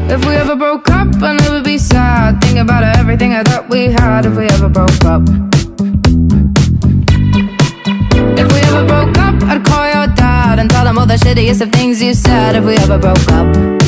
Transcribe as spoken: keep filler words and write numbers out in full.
If we ever broke up, I'd never be sad. Think about everything I thought we had. If we ever broke up, if we ever broke up, I'd call your dad and tell him all the shittiest of things you said. If we ever broke up.